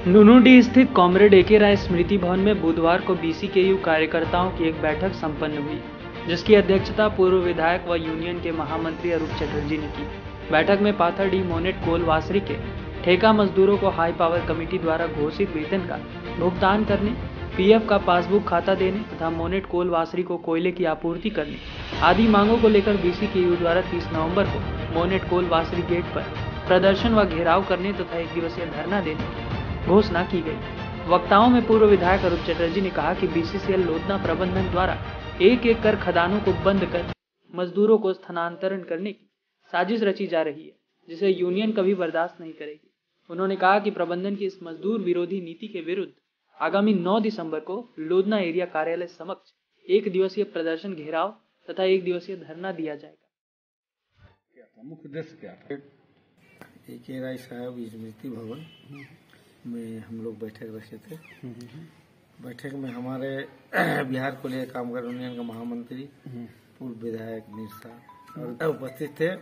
नूनूडीह स्थित comrade A K. राय स्मृति भवन में बुधवार को बीसीकेयू कार्यकर्ताओं की एक बैठक संपन्न हुई, जिसकी अध्यक्षता पूर्व विधायक व यूनियन के महामंत्री अरूप चटर्जी ने की। बैठक में पाथरडीह मोनेट कोल वासरी के ठेका मजदूरों को हाई पावर कमेटी द्वारा घोषित वेतन का भुगतान करने, पीएफ का पासबुक खाता देने तथा मोनेट कोल वासरी को कोयले की आपूर्ति करने आदि मांगों को लेकर बीसीकेयू द्वारा 30 नवंबर को मोनेट कोल वासरी गेट पर प्रदर्शन व घेराव करने तथा 1 दिवसीय धरना देने घोषणा की गई। वक्ताओं में पूर्व विधायक अरूप चटर्जी ने कहा कि बीसीसीएल लोधना प्रबंधन द्वारा एक एक कर खदानों को बंद कर मजदूरों को स्थानांतरण करने की साजिश रची जा रही है, जिसे यूनियन कभी बर्दाश्त नहीं करेगी। उन्होंने कहा कि प्रबंधन की इस मजदूर विरोधी नीति के विरुद्ध आगामी 9 दिसंबर को लोधना एरिया कार्यालय समक्ष 1 दिवसीय प्रदर्शन घेराव तथा 1 दिवसीय धरना दिया जाएगा। मुख्य उद्देश्य क्या था? ए.के. राय साहब स्मृति भवन में हम लोग बैठक रखे थे। बैठक में हमारे बिहार को लिए कामगार यूनियन का महामंत्री, पूर्व विधायक मिर्सा और उपस्थित थे।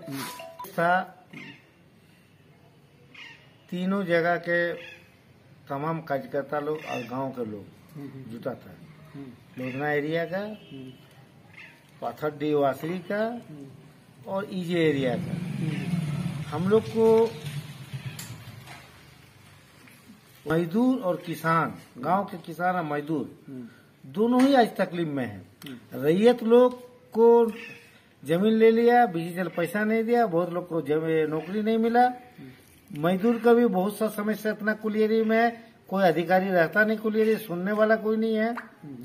तीनों जगह के तमाम कार्यकर्ता लोग और गांव के लोग जुटा था। लोधना एरिया का, पाथरडीह वासरी का और ईजे एरिया का। हम लोग को मजदूर और किसान, गांव के किसान और मजदूर दोनों ही आज तकलीफ में हैं। रैयत लोग को जमीन ले लिया, बीसीसीएल पैसा नहीं दिया, बहुत लोग को नौकरी नहीं मिला। मजदूर का भी बहुत सा समस्या इतना कुलियरी में, कोई अधिकारी रहता नहीं कुलियरी, सुनने वाला कोई नहीं है।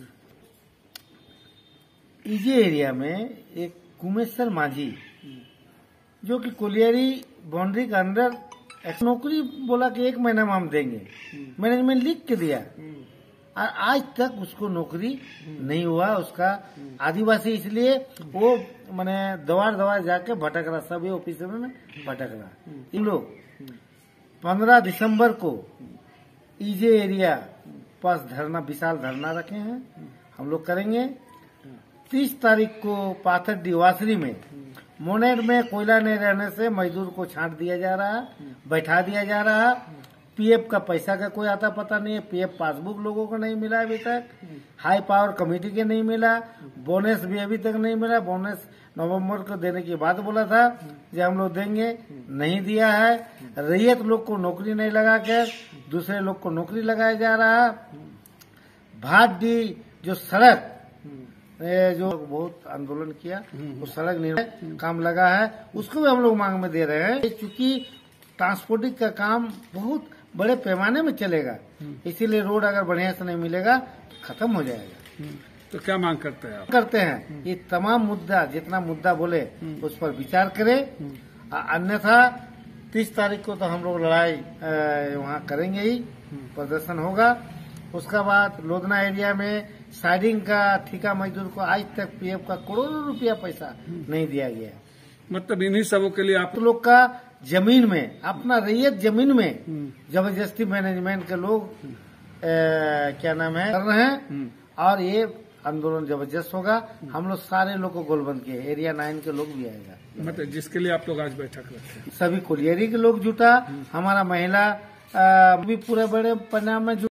ईजे एरिया में एक कुमेश्वर माझी जो कि कुलियरी बाउंड्री के अंदर नौकरी बोला कि 1 महीना में हम देंगे, मैनेजमेंट लिख के दिया और आज तक उसको नौकरी नहीं हुआ। उसका आदिवासी इसलिए वो मैंने दवार जाके भटक रहा, सभी ऑफिस में भटक रहा। इन लोग 15 दिसंबर को ईजे एरिया पास धरना, विशाल धरना रखे हैं, हम लोग करेंगे। 30 तारीख को पाथरडीह वासरी में मोनेट में कोयला नहीं रहने से मजदूर को छांट दिया जा रहा, बैठा दिया जा रहा। पीएफ का पैसा का कोई आता पता नहीं है, पीएफ पासबुक लोगों को नहीं मिला अभी तक, हाई पावर कमेटी के नहीं मिला, बोनस भी अभी तक नहीं मिला। बोनस नवंबर को देने की बात बोला था जो हम लोग देंगे, नहीं दिया है। रैयत लोग को नौकरी नहीं लगा कर दूसरे लोग को नौकरी लगाया जा रहा। भाटडीह जो सड़क जो बहुत आंदोलन किया, वो सड़क निर्माण काम लगा है, उसको भी हम लोग मांग में दे रहे हैं। चूंकि ट्रांसपोर्टिंग का काम बहुत बड़े पैमाने में चलेगा, इसीलिए रोड अगर बढ़िया से नहीं मिलेगा खत्म हो जाएगा। तो क्या मांग करते हैं आप? करते हैं ये तमाम मुद्दा, जितना मुद्दा बोले उस पर विचार करें, अन्यथा 30 तारीख को तो हम लोग लड़ाई वहाँ करेंगे ही, प्रदर्शन होगा। उसका बाद लोधना एरिया में साइडिंग का ठेका मजदूर को आज तक पीएफ का करोड़ों रुपया पैसा नहीं दिया गया। मतलब इन्हीं सबों के लिए आप लोग का जमीन में, अपना रैयत जमीन में जबरदस्ती मैनेजमेंट के लोग क्या नाम है कर रहे हैं, और ये आंदोलन जबरदस्त होगा। हम लोग सारे लोग को गोलबंद किए, एरिया 9 के लोग भी आएगा। मतलब जिसके लिए आप लोग आज बैठक रखे? सभी कोलियरी के लोग जुटा, हमारा महिला भी पूरे बड़े परिणाम में